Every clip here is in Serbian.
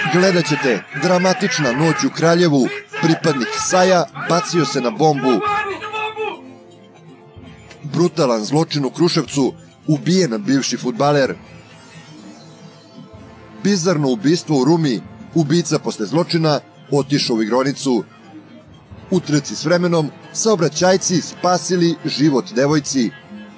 Gledat ćete dramatična noć u Kraljevu, pripadnik SAJ-a bacio se na bombu. Brutalan zločin u Kruševcu, ubijen bivši fudbaler. Bizarno ubistvo u Rumi, ubica posle zločina otišao u igronicu. U trci s vremenom, saobraćajci spasili život devojci.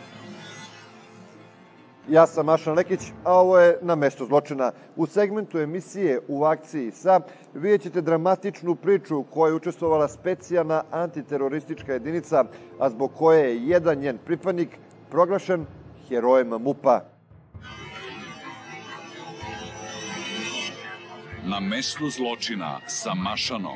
Ja sam Mašan Lekić, a ovo je Na mesto zločina. U segmentu emisije U akciji sa vidjet ćete dramatičnu priču u kojoj je učestvovala specijalna antiteroristička jedinica, a zbog koje je jedan njen pripadnik proglašen herojem MUP-a. Na mestu zločina sa Mašanom.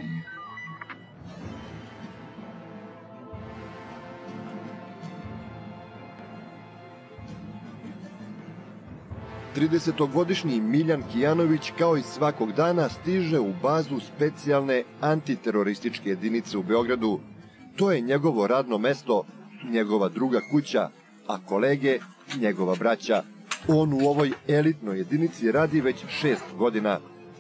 30-godišnji Miljan Kijanović kao i svakog dana stiže u bazu specijalne antiterorističke jedinice u Beogradu. To je njegovo radno mesto, njegova druga kuća, a kolege njegova braća. On u ovoj elitnoj jedinici radi već 6 godina.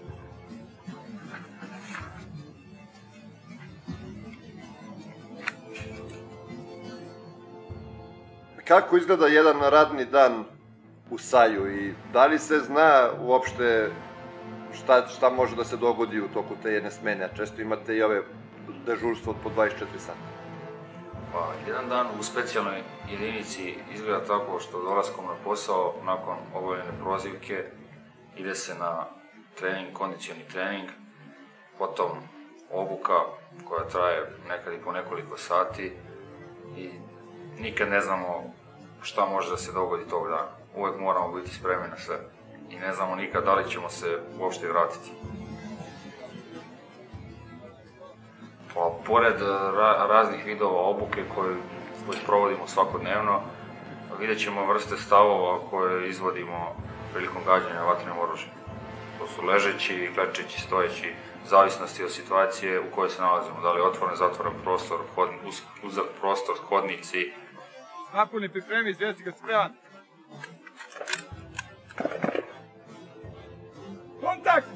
Kako izgleda jedan radni dan u SAJ-u i da li se zna uopšte šta može da se dogodi u toku te jedne smene, a često imate i ove dežurstvo od po 24 sata? Pa, jedan dan u specijalnoj jedinici izgleda tako što dolaskom na posao, nakon obavljene prozivke, ide se na trening, kondicioni trening, potom obuka koja traje nekad i po nekoliko sati i nikad ne znamo šta može da se dogodi tog dana. Uvek moramo biti spremni na sve i ne znamo nikad da li ćemo se uopšte vratiti. Pa, pored raznih vidova obuke koje provodimo svakodnevno, vidjet ćemo vrste stavova koje izvodimo prilikom gađanja vatrenim oružjem. To su ležeći, klečeći, stojeći, u zavisnosti od situacije u kojoj se nalazimo. Da li je otvoren, zatvoren prostor, uzak prostor, hodnici. Napolni pripremi, izvijesti ga spreman. Kontakt!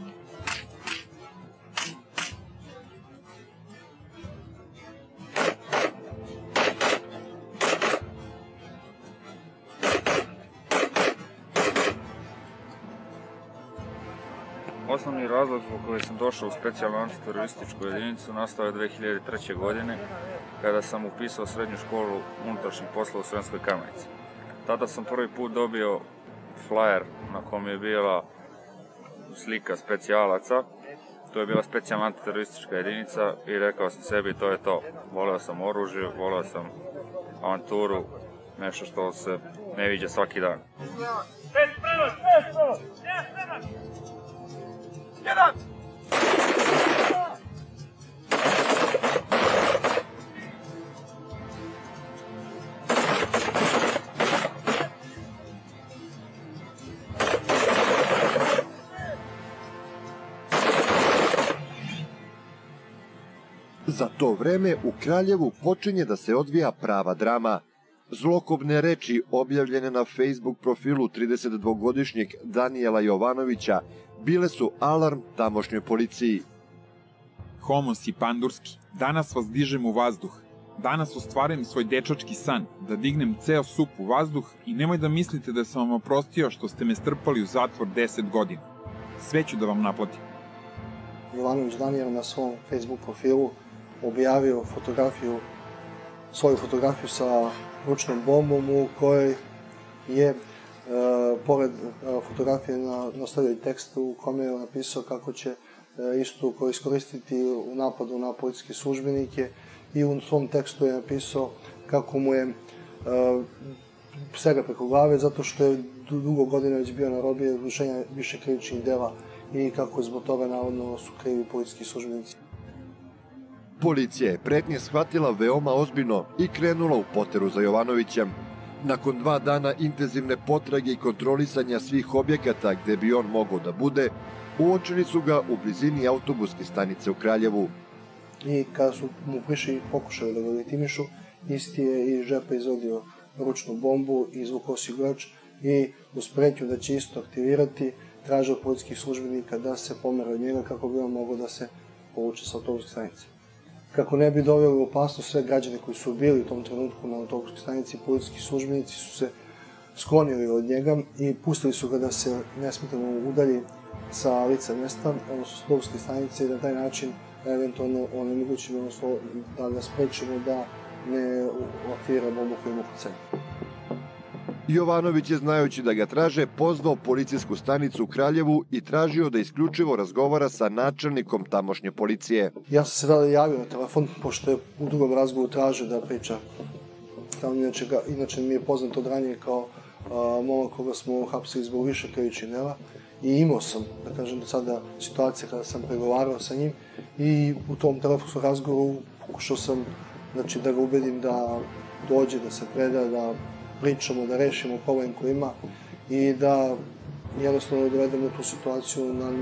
Osnovni razlog zbog koji sam došao u specijalnu antiterorističku jedinicu nastao je 2003. godine, kada sam upisao srednju školu unutrašnjih poslova u Sremskoj Kamenici. Tada sam prvi put dobio flajer na kom je bila slika specijalaca. To je bila specijalna antiteroristička jedinica i rekao sam sebi to je to. Voleo sam oružje, voleo sam avanturu, nešto što se ne viđa svaki dan. Jedan! Za to vreme u Kraljevu počinje da se odvija prava drama. Zlokobne reči objavljene na Facebook profilu 32-godišnjeg Danijela Jovanovića bile su alarm tamošnjoj policiji. Homo si pandurski, danas vas dižem u vazduh. Danas ostvarujem svoj dečački san, da dignem ceo sup u vazduh i nemoj da mislite da sam vam oprostio što ste me strpali u zatvor 10 godina. Sve ću da vam naplatim. Jovanović Danijel na svom Facebook profilu objavio svoju fotografiju sa ručnom bombom u kojoj je pored fotografije nastavio tekst u kome je napisao kako će istu iskoristiti u napadu na policijske službenike i u svom tekstu je napisao kako mu je sega preko glave zato što je dugo godina već bio na robiji izvršenja više krivičnih dela i kako zbog toga navodno su krivi policijski službenici. Policija je pretnje shvatila veoma ozbiljno i krenula u poteru za Jovanovićem. Nakon 2 dana intenzivne potrage i kontrolisanja svih objekata gde bi on mogao da bude, uočili su ga u blizini autobuske stanice u Kraljevu. I kada su mu prišli pokušali da ga legitimišu, isti je iz džepa izvadio ručnu bombu i izvukao osigurač i uz pretnju da će isto aktivirati traže od policijskih službenika da se pomere od njega kako bi on mogao da se povuče sa autobuske stanice. Kako ne bi doveli u opasnost sve građane koji su bili u tom trenutku na autobuskoj stanici, policijski službenici su se sklonili od njega i pustili su ga da se nesmetano udalji sa lica mesta, odnosno s autobuske stanice, i na taj način eventualno onemogućimo, odnosno da ga sprečimo da ne aktivira bombu koju ima kod sebe. Jovanović je, znajući da ga traže, pozvao policijsku stanicu u Kraljevu i tražio da isključivo razgovara sa načelnikom tamošnje policije. Ja sam se tada javio na telefon, pošto je u drugom razgovoru tražio da priča. Inače mi je poznat od ranije kao momak koga smo hapsili zbog više krivičnih dela i imao sam, da kažem, do sada situacije kada sam pregovarao sa njim i u tom telefonskom razgovoru pokušao sam da ga ubedim da dođe, da se preda, da pričamo, da rešimo problem koji ima i da jednostavno dovedemo tu situaciju na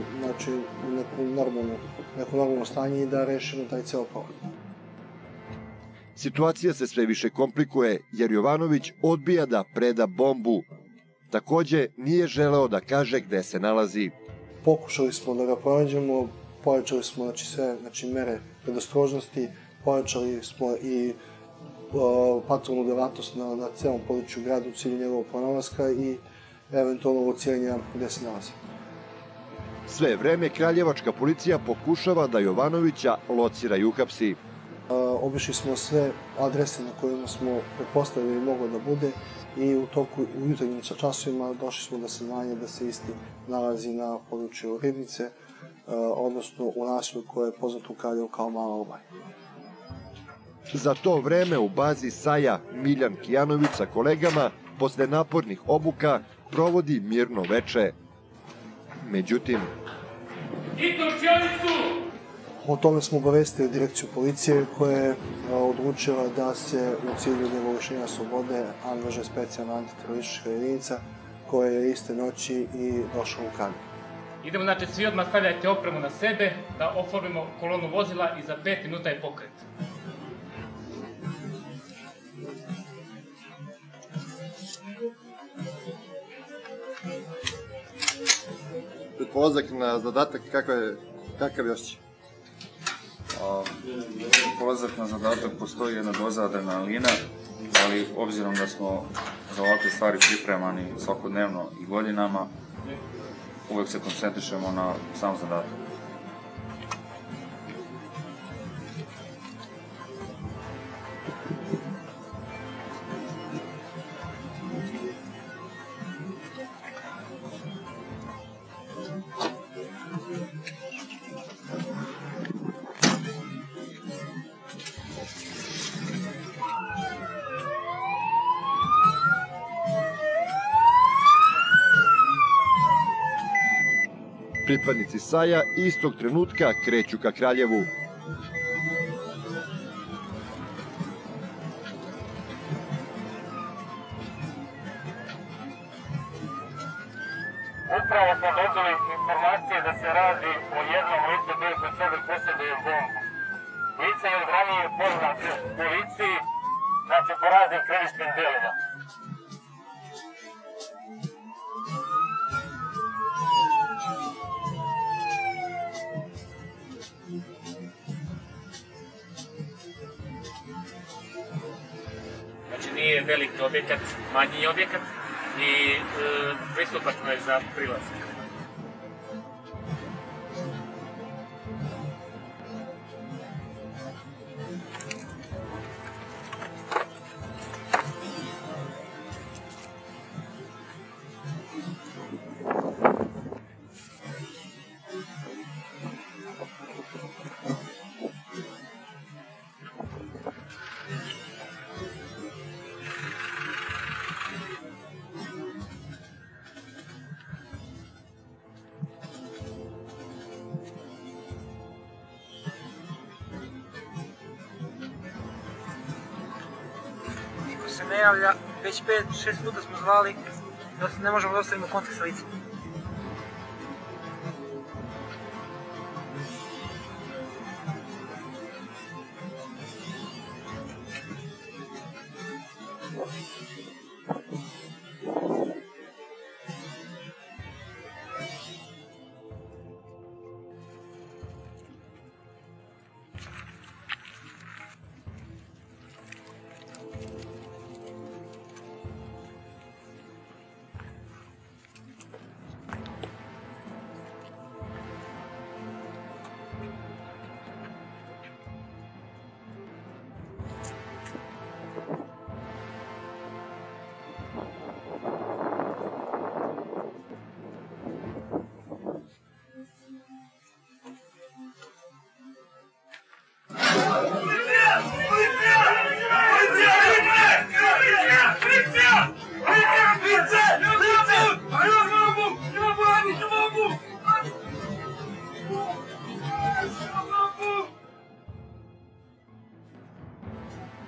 neko normalno stanje i da rešimo taj ceo problem. Situacija se sve više komplikuje jer Jovanović odbija da preda bombu. Takođe, nije želeo da kaže gde se nalazi. Pokušali smo da ga pronađemo, pojačali smo sve mere predostrožnosti, pojačali smo i patrolnu delatnost na celom području grada u cilju njegovog pronalaska i eventualno lociranja gde se nalazi. Sve vreme kraljevačka policija pokušava da Jovanovića locira i uhapsi. Obišli smo sve adrese na kojima smo pretpostavili moglo da bude i u jutarnjim časovima došli smo do saznanja da se isti nalazi na području Ribnice, odnosno u naselju koje je poznato u Kraljevu kao Mala Lobanj. Za to vreme u bazi Saja Miljan Kijanović sa kolegama posle napornih obuka provodi mirno veče. Međutim, o tome smo obavestili direkciju policije koja je odlučila da se u cilju njegovog lišenja slobode angažuje specijalna antiteroristička jedinica koja je iste noći i došla u Kraljevo. Idemo, znači, svi odmah stavljajte opremu na sebe, da oformimo kolonu vozila i za 5 minuta je pokret. polazak na zadatak, kakav je osjećaj? Polazak na zadatak postoji jedna doza adrenalina, ali obzirom da smo za ovakve stvari pripremani svakodnevno i godinama, uvek se koncentrišemo na sam zadatak. Pripadnici Saja istog trenutka kreću ka Kraljevu. Upravo smo dobili informacije da se radi o jednom licu koji kod sebe posjeduje bombu. Lice je od ranije poznato policiji, znači po raznim krivičnim delima. Znači nije veliki objekat, manji objekat i pristupačno je za prilazak. Se ne javlja, već 5-6 puta smo zvali, da ne možemo da ostavimo kontakt sa licem.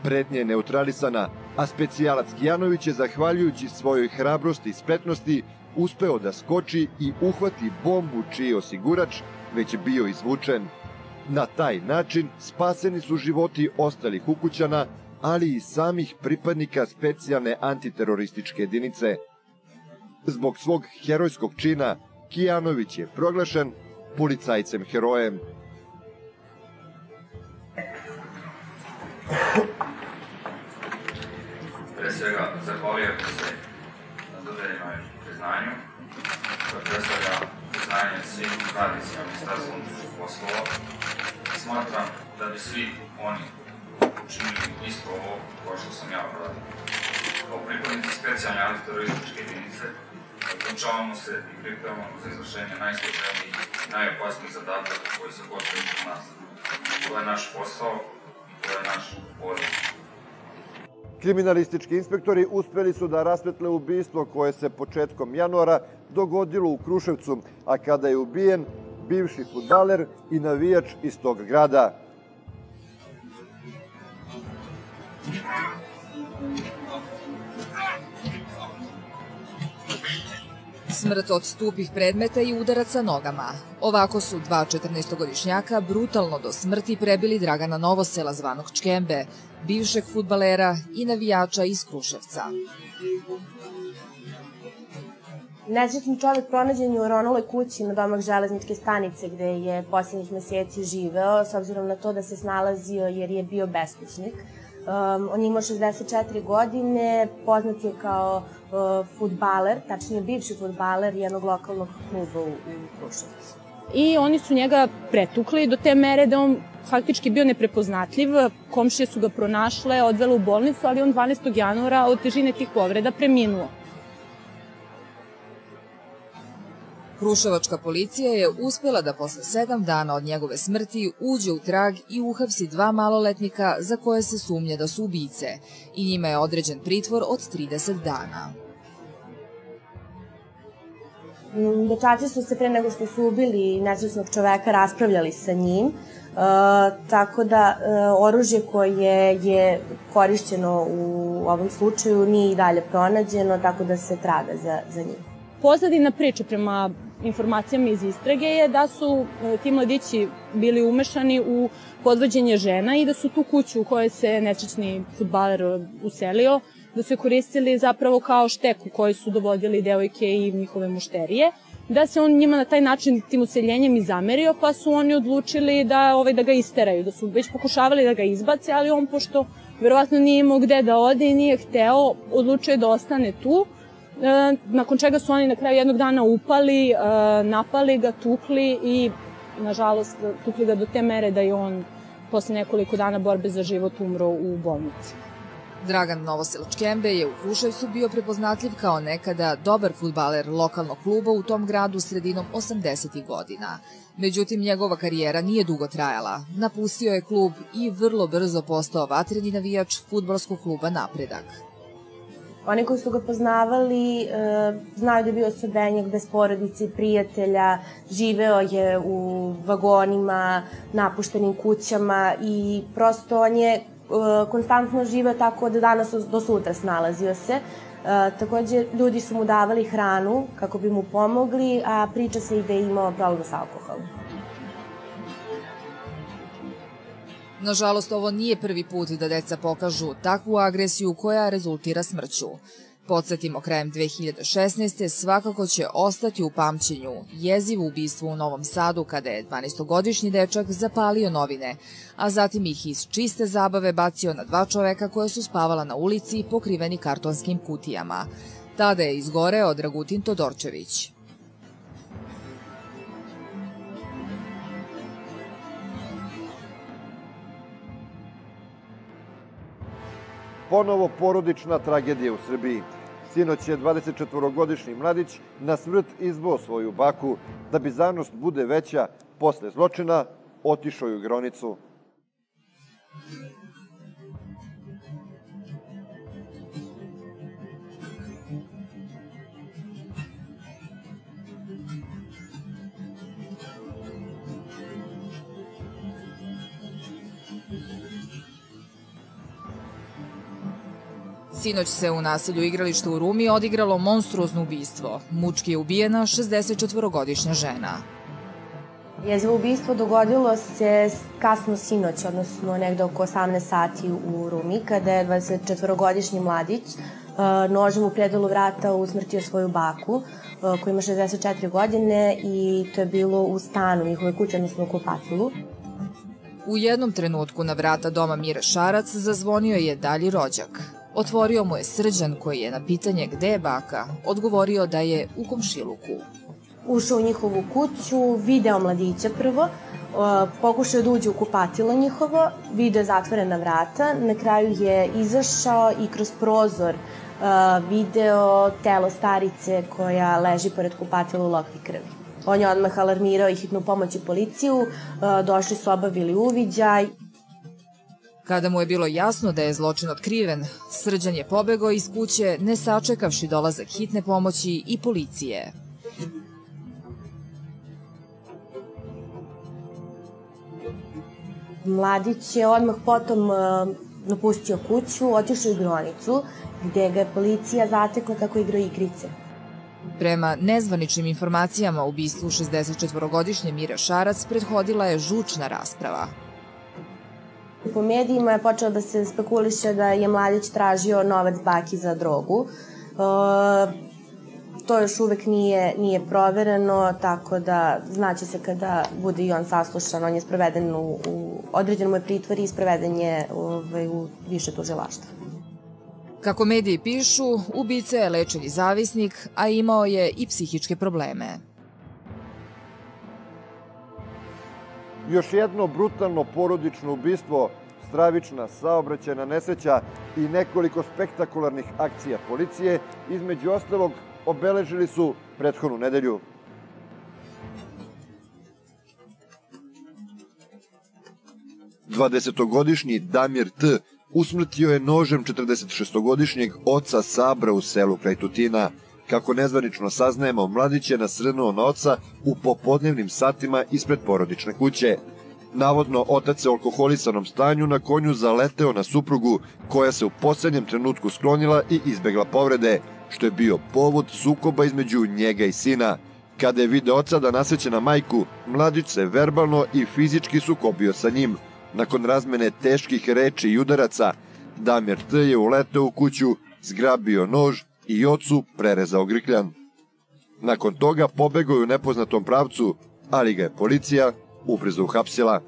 Pretnja je neutralisana, a specijalac Kijanović je, zahvaljujući svojoj hrabrosti i spretnosti, uspeo da skoči i uhvati bombu čiji osigurač već bio izvučen. Na taj način spaseni su životi ostalih ukućana, ali i samih pripadnika specijalne antiterorističke jedinice. Zbog svog herojskog čina, Kijanović je proglašen policajcem herojem. Pre svega, zahvalio bih se na dodeljenoj priznanju, koje predstavlja priznanje svim radnicima Ministarstva unutrašnjih poslova. Smatram da bi svi oni učinili isto ovo kao što sam ja uradio. Kao pripadnici specijalne antiterorističke jedinice, obučavamo se i pripremamo za izvršenje najsloženijih i najopasnijih zadataka koji se postavljaju kod nas. To je naš posao i to je naš poziv. Kriminalistički inspektori uspeli su da rasvetle ubistvo koje se početkom januara dogodilo u Kruševcu, a kada je ubijen bivši fudbaler i navijač iz tog grada. Smrt od tupih predmeta i udaraca nogama. Ovako su dva 14-godišnjaka brutalno do smrti prebili Dragana Novosela zvanog Čkembe, bivšeg fudbalera i navijača iz Kruševca. Nesretni čovek pronađen je u oronuloj kući na domak železničke stanice gde je posljednjih meseci živeo, s obzirom na to da se snalazio jer je bio beskućnik. On je imao 64 godine, poznat je kao fudbaler, tačnije bivši fudbaler jednog lokalnog kluba u Kruševcu. I oni su njega pretukli do te mere da on faktički bio neprepoznatljiv. Komšije su ga pronašle, odvele u bolnicu, ali on 12. januara od težine tih povreda preminuo. Kruševačka policija je uspela da posle 7 dana od njegove smrti uđe u trag i uhapsi 2 maloletnika za koje se sumnje da su ubice i njima je određen pritvor od 30 dana. Dečaci su se pre nego što su ubili nesrećnog čoveka raspravljali sa njim, tako da oružje koje je korišćeno u ovom slučaju nije i dalje pronađeno, tako da se traga za njim. Pozadina priče prema informacijama iz istrage je da su ti mladići bili umešani u podvođenje žena i da su tu kuću u kojoj se nesrećni fudbaler uselio, da su je koristili zapravo kao šteku koji su dovodili devojke i njihove mušterije, da se on njima na taj način tim useljenjem i zamerio, pa su oni odlučili da ga isteraju, da su već pokušavali da ga izbace, ali on, pošto verovatno nije imao gde da ode i nije hteo, odlučio je da ostane tu, nakon čega su oni na kraju jednog dana upali, napali ga, tukli i, nažalost, tukli ga do te mere da je on posle nekoliko dana borbe za život umro u bolnici. Dragan Novosel Čkembe je u Kruševcu bio prepoznatljiv kao nekada dobar fudbaler lokalnog kluba u tom gradu sredinom 80. godina. Međutim, njegova karijera nije dugo trajala. Napustio je klub i vrlo brzo postao vatreni navijač fudbalskog kluba Napredak. Oni koji su ga poznavali znaju da je bio osobenjak bez porodice i prijatelja, živeo je u vagonima, napuštenim kućama i prosto on je konstantno živeo tako da danas do sutra snalazio se. Takođe, ljudi su mu davali hranu kako bi mu pomogli, a priča se i da je imao problem sa alkoholom. Nažalost, ovo nije prvi put da deca pokažu takvu agresiju koja rezultira smrću. Podsjetimo, krajem 2016. svakako će ostati u pamćenju jezivo ubistvo u Novom Sadu kada je 12-godišnji dečak zapalio novine, a zatim ih iz čiste zabave bacio na 2 čoveka koja su spavala na ulici pokriveni kartonskim kutijama. Tada je izgoreo Dragutin Todorčević. Ponovo porodična tragedija u Srbiji. Sinoć je 24-godišnji mladić na smrt izboo svoju baku, da bizarnost bude veća, posle zločina otišao je u Gronicu. Sinoć se u naselju igrališta u Rumi odigralo monstruozno ubistvo. Mučki je ubijena 64-godišnja žena. Jezivo ubistvo dogodilo se kasno sinoć, odnosno negde oko 18 sati u Rumi, kada je 24-godišnji mladić nožem u predelu vrata usmrtio svoju baku, koja ima 64 godine, i to je bilo u stanu njihove kuće, odnosno u kupatilu. U jednom trenutku na vrata doma Mire Šarac zazvonio je dalji rođak. Otvorio mu je Srđan, koji je na pitanje gde je baka odgovorio da je u komšiluku. Ušao u njihovu kuću, video mladića prvo, pokušao da uđe u kupatilo njihovo, video zatvorena vrata, na kraju je izašao i kroz prozor video telo starice koja leži pored kupatila u lokvi krvi. On je odmah alarmirao i hitnu pomoć i policiju, došli su, obavili uviđaj. Kada mu je bilo jasno da je zločin otkriven, Srđan je pobegao iz kuće, ne sačekavši dolazak hitne pomoći i policije. Mladić je odmah potom napustio kuću, otišao u igronicu, gde ga je policija zatekla kako igrao igrice. Prema nezvaničnim informacijama o ubistvu 64-godišnje Mire Šarac prethodila je žučna rasprava. Po medijima je počelo da se spekuliše da je mladić tražio novac baki za drogu. To još uvek nije provereno, tako da znaće se kada bude i on saslušan. On je sproveden u određenom je pritvori i sproveden je u više tužilaštva. Kako mediji pišu, ubica je lečeni zavisnik, a imao je i psihičke probleme. Još jedno brutalno porodično ubistvo, stravična saobraćajna nesreća i nekoliko spektakularnih akcija policije, između ostalog, obeležili su prethodnu nedelju. Dvadesetogodišnji Damir T. usmrtio je nožem 46-godišnjeg oca Sabra u selu kraj Tutina. Kako nezvanično saznajemo, mladić je nasrnuo na oca u popodnevnim satima ispred porodične kuće. Navodno, otac se u alkoholisanom stanju na konju zaleteo na suprugu, koja se u poslednjem trenutku sklonila i izbegla povrede, što je bio povod sukoba između njega i sina. Kada je video oca da nasreće na majku, mladić se verbalno i fizički sukobio sa njim. Nakon razmene teških reči i udaraca, Damir T. je uleteo u kuću, zgrabio nož i ocu prerezao grkljan. Nakon toga pobegao je u nepoznatom pravcu, ali ga je policija ubrzo uhapsila.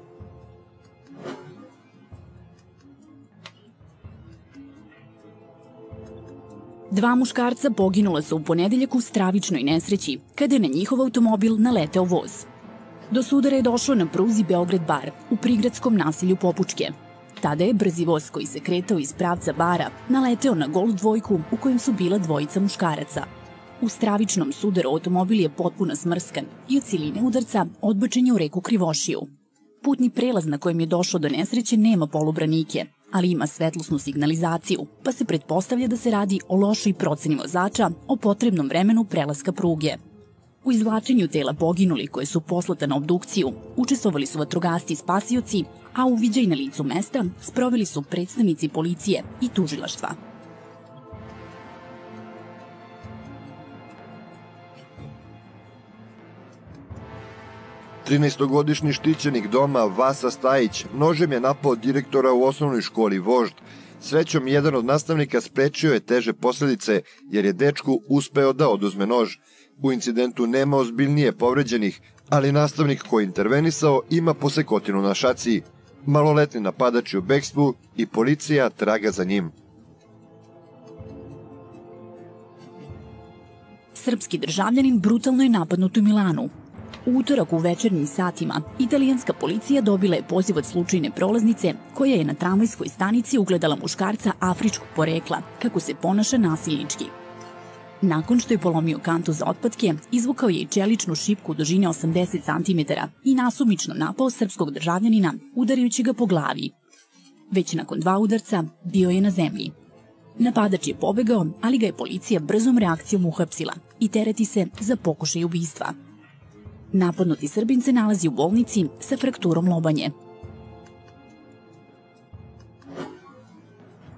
Dva muškarca poginula su u ponedeljak u stravičnoj nesreći, kada je na njihov automobil naleteo voz. Do sudara je došlo na pruzi Beograd-Bar u prigradskom naselju Popučke. Tada je brzi voz koji se kretao iz pravca Bara naleteo na Golf dvojku u kojem su bila dvojica muškaraca. U stravičnom sudaru automobil je potpuno smrskan i od siline udarca odbačen je u reku Krivošiju. Putni prelaz na kojem je došlo do nesreće nema polubranike, ali ima svetlosnu signalizaciju, pa se pretpostavlja da se radi o lošoj proceni vozača o potrebnom vremenu prelaska pruge. U izvlačenju tela poginuli koje su poslata na obdukciju učestvovali su vatrogasci i spasioci, a uviđaj na licu mesta sproveli su predstavnici policije i tužilaštva. Trinaestogodišnji štićenik doma Vasa Stajić nožem je napao direktora u osnovnoj školi Vožd. Srećom, jedan od nastavnika sprečio je teže posledice jer je dečku uspeo da oduzme nož. U incidentu nema ozbiljnije povređenih, ali nastavnik koji je intervenisao ima posekotinu na šaci. Maloletni napadač je u bekstvu i policija traga za njim. Srpski državljanin brutalno je napadnut u Milanu. U utorak u večernjim satima italijanska policija dobila je poziv od slučajne prolaznice koja je na tramvajskoj stanici ugledala muškarca afričkog porekla kako se ponaša nasilnički. Nakon što je polomio kantu za otpatke, izvukao je i čeličnu šipku dužine 80 cm i nasumično napao srpskog državljanina, udarajući ga po glavi. Već nakon 2 udarca bio je na zemlji. Napadač je pobegao, ali ga je policija brzom reakcijom uhapsila i tereti se za pokušaj ubistva. Napadnuti Srbin se nalazi u bolnici sa frakturom lobanje.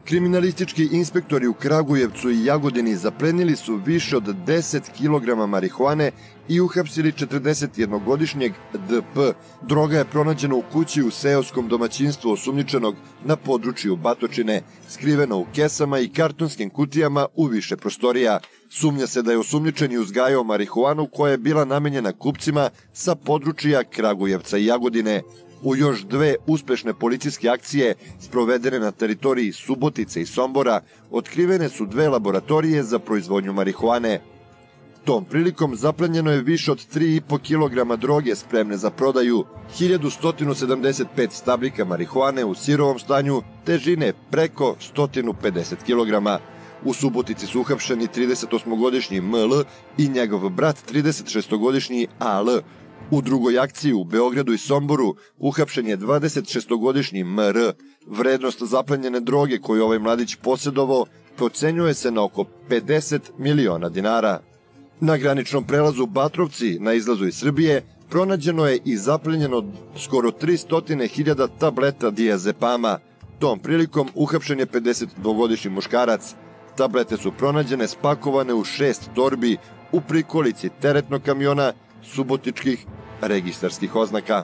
Kriminalistički inspektori u Kragujevcu i Jagodini zaplenili su više od 10 kg marihuane i uhapsili 41-godišnjeg DP. Droga je pronađena u kući u seoskom domaćinstvu osumnjičenog na području Batočine, skrivena u kesama i kartonskim kutijama u više prostorija. Sumnja se da je osumnjičeni uzgajao marihuanu koja je bila namenjena kupcima sa područja Kragujevca i Jagodine. U još 2 uspešne policijske akcije sprovedene na teritoriji Subotice i Sombora otkrivene su 2 laboratorije za proizvodnju marihuane. Tom prilikom zaplenjeno je više od 3,5 kg droge spremne za prodaju, 1175 stabljika marihuane u sirovom stanju, težine preko 150 kg. U Subotici su uhapšeni 38-godišnji ML i njegov brat 36-godišnji AL. U drugoj akciji u Beogradu i Somboru uhapšen je 26-godišnji MR. Vrednost zaplenjene droge koju ovaj mladić posjedovao procenjuje se na oko 50 miliona dinara. Na graničnom prelazu Batrovci, na izlazu iz Srbije, pronađeno je i zaplenjeno skoro 300.000 tableta diazepama. Tom prilikom uhapšen je 52-godišnji muškarac. Tablete su pronađene spakovane u 6 torbi u prikolici teretnog kamiona subotičkih registarskih oznaka.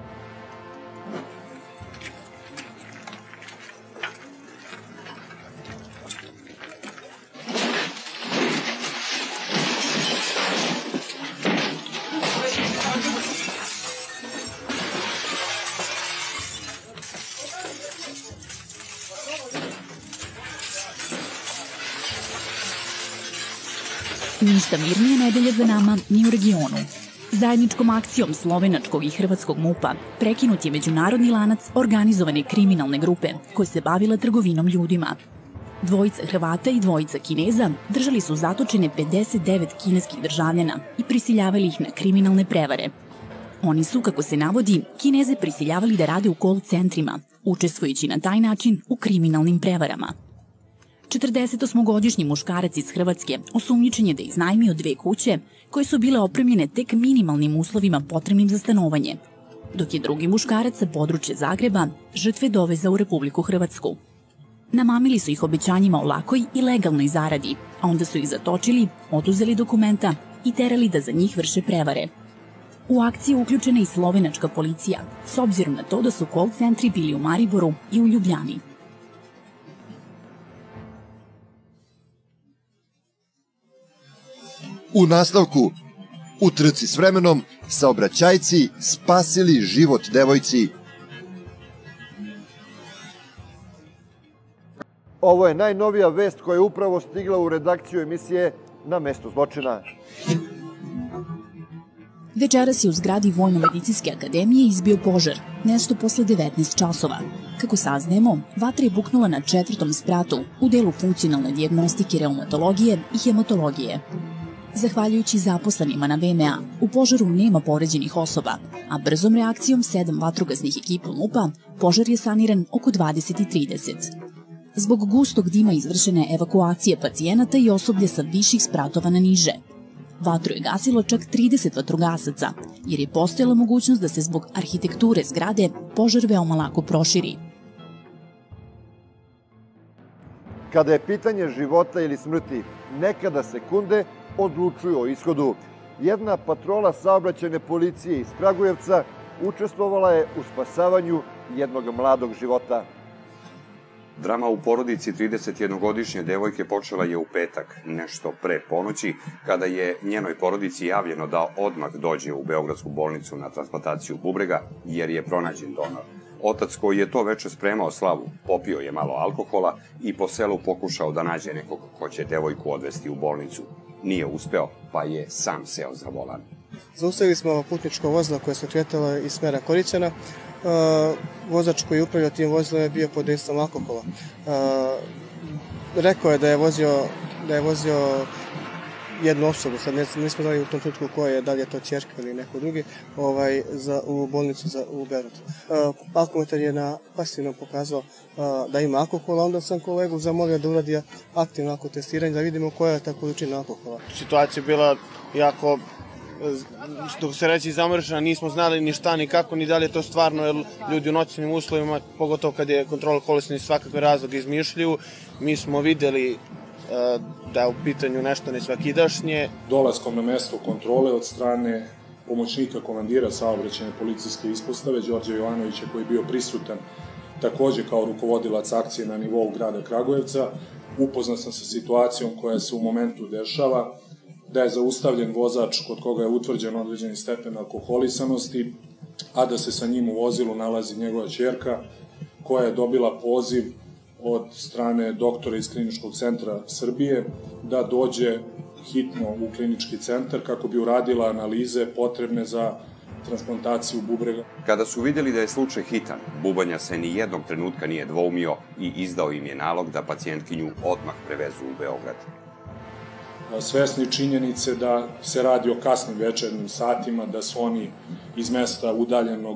Ništa mirnije nedelje za nama ni u regionu. Zajedničkom akcijom slovenačkog i hrvatskog MUP-a prekinut je međunarodni lanac organizovane kriminalne grupe koja se bavila trgovinom ljudima. 2 Hrvata i 2 Kineza držali su zatočene 59 kineskih državljana i prisiljavali ih na kriminalne prevare. Oni su, kako se navodi, Kineze prisiljavali da rade u call centrima, učestvujući na taj način u kriminalnim prevarama. 48-godišnji muškarac iz Hrvatske osumnjičen je da je iznajmio 2 kuće koje su bile opremljene tek minimalnim uslovima potrebnim za stanovanje, dok je drugi muškarac sa područja Zagreba žrtve dovezao u Republiku Hrvatsku. Namamili su ih obećanjima o lakoj i legalnoj zaradi, a onda su ih zatočili, oduzeli dokumenta i terali da za njih vrše prevare. U akciju uključena i slovenačka policija, s obzirom na to da su call centri bili u Mariboru i u Ljubljani. U nastavku, u trci s vremenom, saobraćajci spasili život devojci. Ovo je najnovija vest koja je upravo stigla u redakciju emisije Na mesto zločina. Večeras je u zgradi Vojno-medicinske akademije izbio požar, nešto posle 19 časova. Kako saznajemo, vatra je buknula na 4. spratu u delu funkcionalne dijagnostike reumatologije i hematologije. Zahvaljujući zaposlenima na VMA, u požaru nema povređenih osoba, a brzom reakcijom 7 vatrogasnih ekipa MUP-a požar je saniran oko 20:30. Zbog gustog dima izvršena je evakuacija pacijenata i osoblje sa viših spratova na niže. Vatru je gasilo čak 30 vatrogasaca, jer je postojala mogućnost da se zbog arhitekture zgrade požar veoma lako proširi. Kada je pitanje života ili smrti, nekada sekunde odlučuju o ishodu. Jedna patrola saobraćajne policije iz Kragujevca učestvovala je u spasavanju jednog mladog života. Drama u porodici 31-godišnje devojke počela je u petak, nešto pre ponoći, kada je njenoj porodici javljeno da odmah dođe u Beogradsku bolnicu na transplantaciju bubrega, jer je pronađen donor. Otac koji je to veče spremao slavu, popio je malo alkohola i po selu pokušao da nađe nekog ko će devojku odvesti u bolnicu. Nije uspeo, pa je sam seo za volan. Zaustavili smo putničko vozilo koje se kretalo iz smera Korićana. Vozač koji je upravljao tim vozilom je bio pod dejstvom alkohola. Rekao je da je vozio jednu osobu, sad nismo znali u tom trenutku koja je, da li je to ćerka ili neko drugi, u bolnicu u Beogradu. Alkometar je na pasivnom pokazao da ima alkohola, onda sam kolegu zamolio da uradi aktivno alkotestiranje da vidimo koja je ta količina alkohola. Situacija je bila jako što se reći zamršena, nismo znali ni šta, ni kako, ni da li je to stvarno, jer ljudi u noćnim uslovima, pogotovo kad je kontrola okolnosti, svakakve razloge izmišljaju. Mi smo videli da je u pitanju nešto nesvakidašnje. Dolaskom na mesto kontrole od strane pomoćnika komandira saobraćajne policijske ispostave, Đorđa Jovanovića, koji je bio prisutan takođe kao rukovodilac akcije na nivou grada Kragujevca, upoznat sam sa situacijom koja se u momentu dešava, da je zaustavljen vozač kod koga je utvrđen određeni stepen alkoholisanosti, a da se sa njim u vozilu nalazi njegova ćerka, koja je dobila poziv od strane doktora iz Kliničkog centra Srbije da dođe hitno u klinički centar kako bi uradila analize potrebne za transplantaciju bubrega. Kada su videli da je slučaj hitan, Bubanja se ni jednog trenutka nije dvoumio i izdao im je nalog da pacijentkinju odmah prevezu u Beograd. Svesni činjenice da se radi o kasnim večernjim satima, da su oni iz mesta udaljeno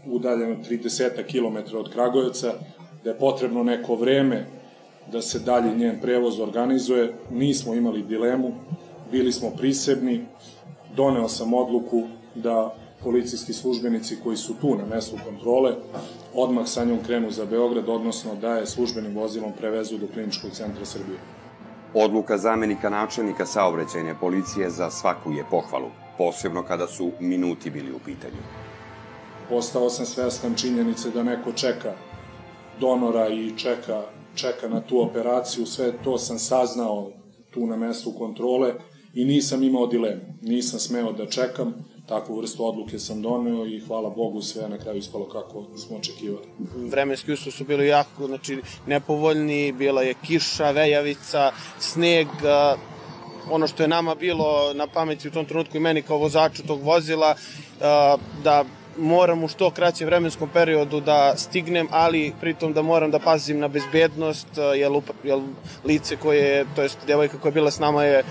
30 km od Kragujevca, da je potrebno neko vreme da se dalje njen prevoz organizuje, nismo imali dilemu, bili smo prisebni, doneo sam odluku da policijski službenici koji su tu na mestu kontrole odmah sa njom krenu za Beograd, odnosno da je službenim vozilom prevezu do Kliničkog centra Srbije. Odluka zamenika načelnika saobraćajne policije za svaku je pohvalu, posebno kada su minuti bili u pitanju. Postao sam svestan činjenice da neko čeka donora i čeka na tu operaciju, sve to sam saznao tu na mestu kontrole i nisam imao dilemu, nisam smeo da čekam, takvu vrstu odluke sam doneo i hvala Bogu sve na kraju ispalo kako smo očekivali. Vremenski uslovi su bili jako nepovoljni, bila je kiša, vejavica, sneg. Ono što je nama bilo na pameti u tom trenutku i meni kao vozaču tog vozila, da moram u što kraćem vremenskom periodu da stignem, ali pritom da moram da pazim na bezbednost, jer lice koje, to jest devojka koja je bila s nama je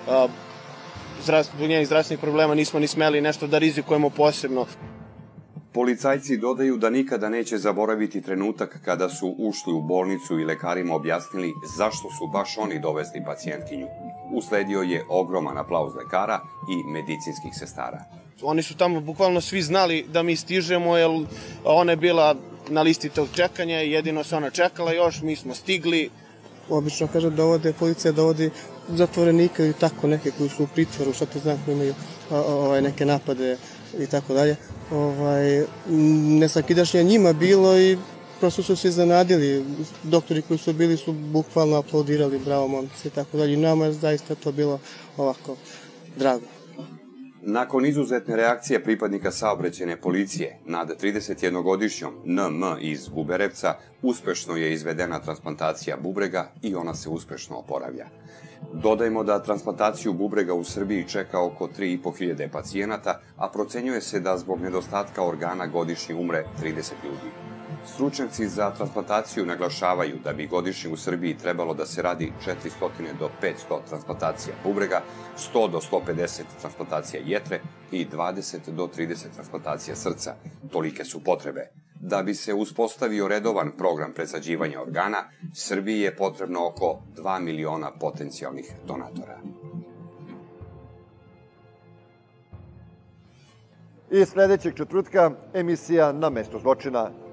zbog njenih zdravstvenih problema, nismo ni smeli nešto da rizikujemo posebno. Policajci dodaju da nikada neće zaboraviti trenutak kada su ušli u bolnicu i lekarima objasnili zašto su baš oni dovezli pacijentkinju. Usledio je ogroman aplauz lekara i medicinskih sestara. Oni su tamo bukvalno svi znali da mi stižemo, jer ona je bila na listi tog čekanja, jedino se ona čekala još, mi smo stigli. Obično kaže policija dovodi zatvorenika i tako neke koji su u pritvoru, šta to znam, koji imaju neke napade i tako dalje. Nesvakidašnje njima bilo i prosto su se iznenadili. Doktori koji su bili su bukvalno aplaudirali, bravo momci i tako dalje. I nama je zaista to bilo ovako drago. Nakon izuzetne reakcije pripadnika saobraćajne policije nad 31-godišnjom NM iz Buberevca, uspešno je izvedena transplantacija bubrega i ona se uspešno oporavlja. Dodajmo da transplantaciju bubrega u Srbiji čeka oko 3.500 pacijenata, a procenjuje se da zbog nedostatka organa godišnje umre 30 ljudi. Stručnjaci za transplantaciju naglašavaju da bi godišnje u Srbiji trebalo da se radi 400 do 500 transplantacija bubrega, 100 do 150 transplantacija jetre i 20 do 30 transplantacija srca. Tolike su potrebe. Da bi se uspostavio redovan program presađivanja organa, Srbiji je potrebno oko 2 miliona potencijalnih donatora. I sledećeg četvrtka emisija Na mesto zločina.